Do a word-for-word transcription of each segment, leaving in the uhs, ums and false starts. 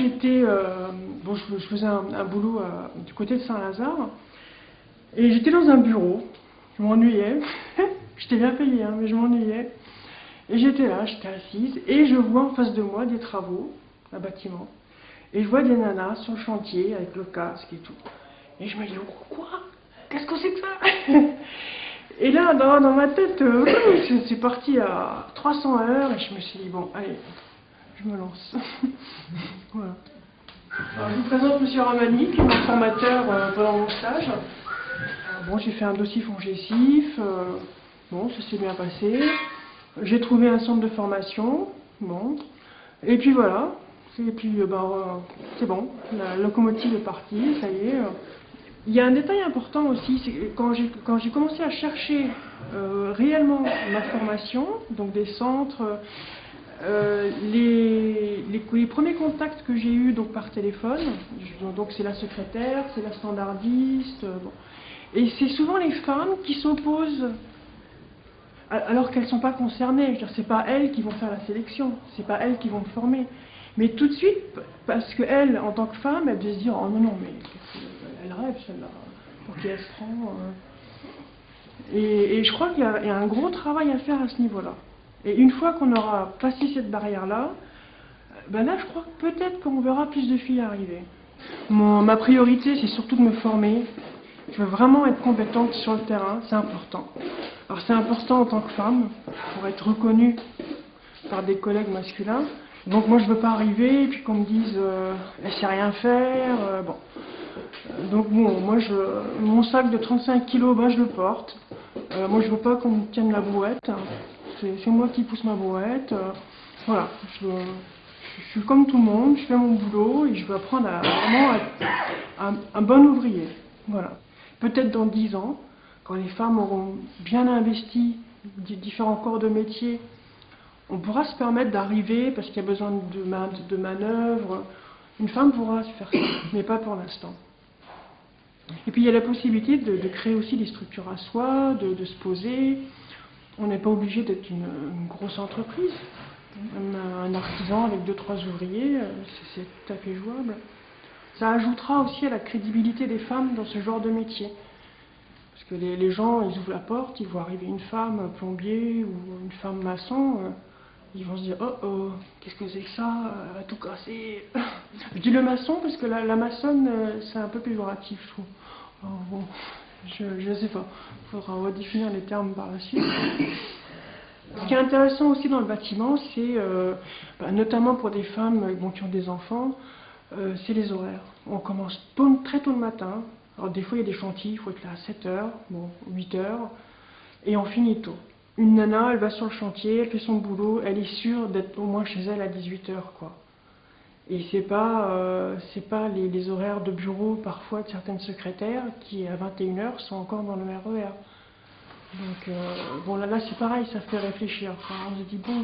j'étais, euh, bon, je, je faisais un, un boulot euh, du côté de Saint-Lazare, et j'étais dans un bureau, je m'ennuyais, j'étais bien payée, hein, mais je m'ennuyais, et j'étais là, j'étais assise, et je vois en face de moi des travaux, un bâtiment, et je vois des nanas sur le chantier avec le casque et tout, et je me dis, oh, quoi? Qu'est-ce que c'est que ça? Et là, dans, dans ma tête, euh, c'est parti à trois cents à l'heure, et je me suis dit, bon, allez, je me lance. Voilà. Alors, je vous présente M. Ramani, qui est mon formateur euh, pendant mon stage. Euh, bon, j'ai fait un dossier FONGECIF, euh, bon, ça s'est bien passé. J'ai trouvé un centre de formation, bon, et puis voilà. Et puis, euh, ben, euh, c'est bon, la locomotive est partie, ça y est. Euh. Il y a un détail important aussi, c'est que quand j'ai quand j'ai commencé à chercher euh, réellement ma formation, donc des centres, euh, les, les, les premiers contacts que j'ai eus donc par téléphone, donc c'est la secrétaire, c'est la standardiste, euh, bon. Et c'est souvent les femmes qui s'opposent alors qu'elles ne sont pas concernées. Je veux dire, c'est pas elles qui vont faire la sélection, c'est pas elles qui vont me former. Mais tout de suite, parce qu'elle, en tant que femme, elle doit se dire, oh non, non, mais elle rêve celle-là, pour qui elle se prend. Euh. Et, et je crois qu'il y, y a un gros travail à faire à ce niveau-là. Et une fois qu'on aura passé cette barrière-là, ben là, je crois que peut-être qu'on verra plus de filles arriver. Mon, ma priorité, c'est surtout de me former. Je veux vraiment être compétente sur le terrain, c'est important. Alors c'est important en tant que femme, pour être reconnue par des collègues masculins. Donc moi je veux pas arriver et puis qu'on me dise euh, elle sait rien faire. Euh, bon. Donc bon, moi je, mon sac de trente-cinq kilos, ben, je le porte. Euh, moi je veux pas qu'on me tienne la brouette. C'est moi qui pousse ma brouette. Euh, voilà, je, je suis comme tout le monde, je fais mon boulot et je veux apprendre à vraiment être un, un bon ouvrier. Voilà. Peut-être dans dix ans, quand les femmes auront bien investi différents corps de métier, on pourra se permettre d'arriver, parce qu'il y a besoin de, main, de manœuvre, une femme pourra se faire ça, mais pas pour l'instant. Et puis il y a la possibilité de, de créer aussi des structures à soi, de, de se poser. On n'est pas obligé d'être une, une grosse entreprise. Un, un artisan avec deux trois ouvriers, c'est tout à fait jouable. Ça ajoutera aussi à la crédibilité des femmes dans ce genre de métier. Parce que les, les gens, ils ouvrent la porte, ils voient arriver une femme plombier ou une femme maçon, euh, ils vont se dire « Oh oh, qu'est-ce que c'est que ça? Elle va tout casser !» Je dis le maçon parce que la, la maçonne, euh, c'est un peu péjoratif, je trouve. Oh, bon, je ne sais pas, il faudra redéfinir les termes par la suite. Ce qui est intéressant aussi dans le bâtiment, c'est, euh, bah, notamment pour des femmes bon, qui ont des enfants, euh, c'est les horaires. On commence tôt, très tôt le matin. Alors des fois il y a des chantiers, il faut être là à sept heures, bon, huit heures, et on finit tôt. Une nana, elle va sur le chantier, elle fait son boulot, elle est sûre d'être au moins chez elle à dix-huit heures, quoi. Et c'est pas, euh, c'est pas les, les horaires de bureau parfois de certaines secrétaires qui à vingt et une heures sont encore dans le R E R. Donc euh, bon là, là c'est pareil, ça fait réfléchir. Enfin, on se dit bon.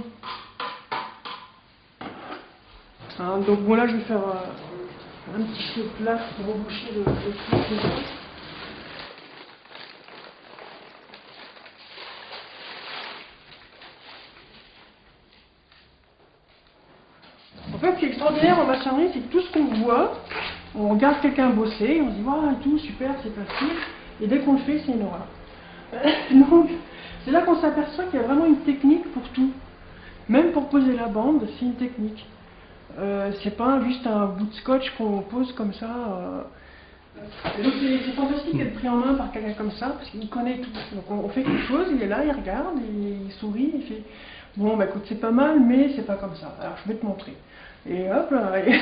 Hein, donc bon là je vais faire euh, un petit peu de place pour reboucher le, le truc. En fait, ce qui est extraordinaire en maçonnerie, c'est que tout ce qu'on voit, on regarde quelqu'un bosser, on se dit waouh, tout super, c'est facile, et dès qu'on le fait, c'est une horreur. Donc, c'est là qu'on s'aperçoit qu'il y a vraiment une technique pour tout. Même pour poser la bande, c'est une technique. Euh, c'est pas juste un bout de scotch qu'on pose comme ça. Euh... Donc c'est fantastique d'être pris en main par quelqu'un comme ça, parce qu'il connaît tout. Donc on, on fait quelque chose, il est là, il regarde, il, il sourit, il fait bon bah écoute c'est pas mal, mais c'est pas comme ça. Alors je vais te montrer. Et hop là. Et...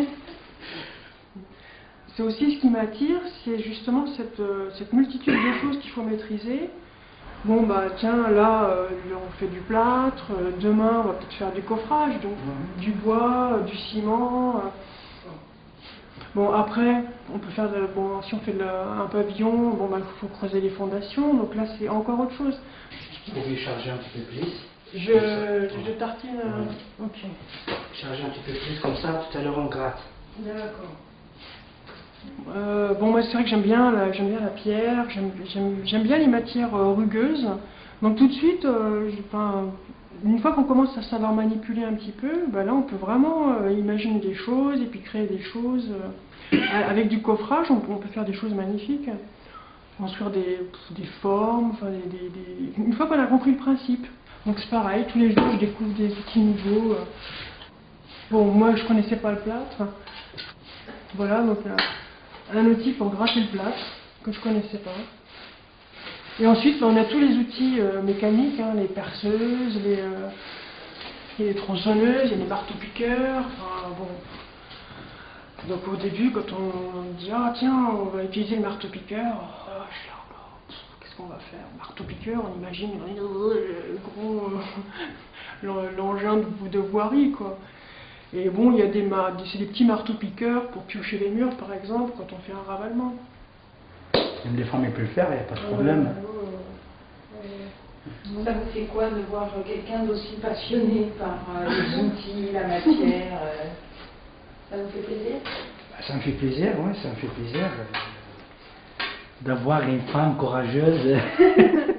c'est aussi ce qui m'attire, c'est justement cette, euh, cette multitude de choses qu'il faut maîtriser. Bon bah tiens là euh, on fait du plâtre, euh, demain on va peut-être faire du coffrage, donc mmh. du bois, euh, du ciment. Euh. Bon après on peut faire de, bon si on fait de la, un pavillon, bon bah il faut creuser les fondations, donc là c'est encore autre chose. Vous pouvez charger un petit peu plus. Je, je, je tartine. Euh, mmh. Ok. Charger un petit peu plus comme ça, tout à l'heure on gratte. D'accord. Euh, bon, moi c'est vrai que j'aime bien, la, j'aime bien la pierre, j'aime bien les matières euh, rugueuses. Donc tout de suite, euh, une fois qu'on commence à savoir manipuler un petit peu, bah là on peut vraiment euh, imaginer des choses et puis créer des choses. Euh, avec du coffrage, on, on peut faire des choses magnifiques. Construire des, des formes, enfin des, des, des... une fois qu'on a compris le principe. Donc c'est pareil, tous les jours je découvre des outils nouveaux. Euh. Bon, moi je connaissais pas le plâtre. Voilà, donc un, un outil pour gratter le plâtre que je connaissais pas. Et ensuite, on a tous les outils euh, mécaniques, hein, les perceuses, les, euh, les tronçonneuses, il y a les marteaux-piqueurs, enfin bon. Donc au début, quand on dit ah tiens, on va utiliser le marteau-piqueur, oh, je suis là, oh, qu'est-ce qu'on va faire? Marteau-piqueur, on imagine le gros euh, l'engin de, de voirie, quoi. Et bon, il y a des, des, des petits marteaux-piqueurs pour piocher les murs, par exemple, quand on fait un ravalement. Même les femmes peuvent le faire, il n'y a pas de problème. Euh, euh, ça vous fait quoi de voir quelqu'un d'aussi passionné par euh, les outils, la matière euh, ça vous fait plaisir? Ça me fait plaisir, oui, ça me fait plaisir euh, d'avoir une femme courageuse